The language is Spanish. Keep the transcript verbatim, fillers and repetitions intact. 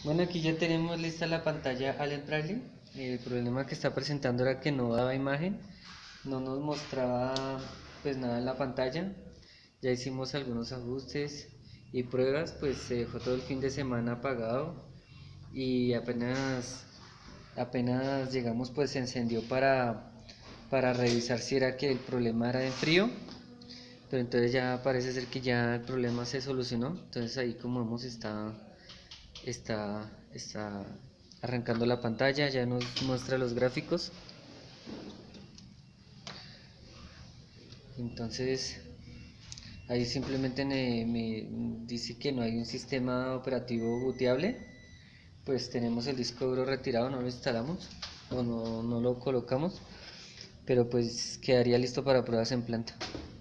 Bueno, aquí ya tenemos lista la pantalla Allen Bradley. El problema que está presentando era que no daba imagen, no nos mostraba pues nada en la pantalla. Ya hicimos algunos ajustes y pruebas, pues se dejó todo el fin de semana apagado y apenas apenas llegamos pues se encendió para para revisar si era que el problema era en frío, pero entonces ya parece ser que ya el problema se solucionó. Entonces ahí como vemos está está, está arrancando la pantalla, ya nos muestra los gráficos. Entonces ahí simplemente me, me dice que no hay un sistema operativo booteable. Pues tenemos el disco duro retirado, no lo instalamos o no, no lo colocamos, pero pues quedaría listo para pruebas en planta.